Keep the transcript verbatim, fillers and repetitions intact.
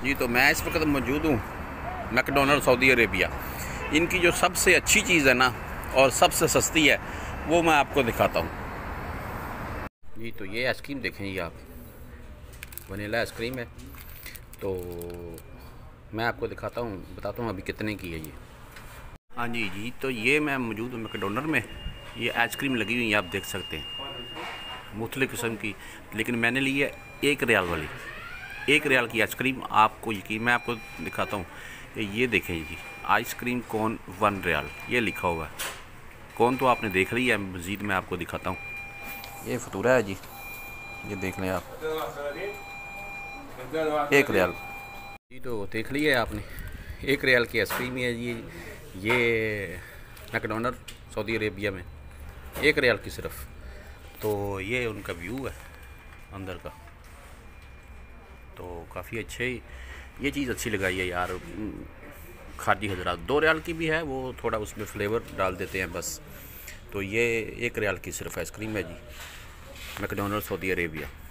जी तो मैं इस वक्त मौजूद हूँ मैकडोनल्ड सऊदी अरेबिया। इनकी जो सबसे अच्छी चीज़ है ना और सबसे सस्ती है वो मैं आपको दिखाता हूँ। जी तो ये आइसक्रीम देखें जी आप, वनीला आइसक्रीम है। तो मैं आपको दिखाता हूँ, बताता हूँ अभी कितने की है ये। हाँ जी जी तो ये मैं मौजूद हूँ मैकडोनल्ड में। ये आइसक्रीम लगी हुई है, आप देख सकते हैं मुख्तलिफ़ किस्म की, लेकिन मैंने ली है एक रियाल वाली। एक रियाल की आइसक्रीम, आपको यकीन, मैं आपको दिखाता हूँ। ये देखें जी, आइसक्रीम कोन वन रियाल ये लिखा हुआ है। कौन तो आपने देख ली है, मज़ीद मैं आपको दिखाता हूँ। ये फतूरा है जी, ये देख लें आप, एक रियाल जी। तो देख लिया आपने, एक रियाल की आइसक्रीम है जी। ये मैकडोनल्ड सऊदी अरेबिया में एक रियाल की सिर्फ। तो ये उनका व्यू है अंदर का, तो काफ़ी अच्छे, ये चीज़ अच्छी लगाई है यार खाजी हजरात। दो रियाल की भी है, वो थोड़ा उसमें फ्लेवर डाल देते हैं बस। तो ये एक रियाल की सिर्फ आइसक्रीम है जी, मैकडोनल्ड सऊदी अरेबिया।